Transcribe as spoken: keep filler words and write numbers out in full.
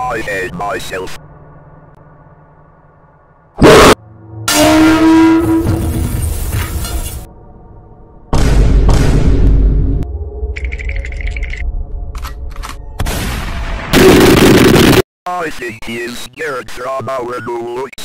I hate myself. I think he is scared from our goal.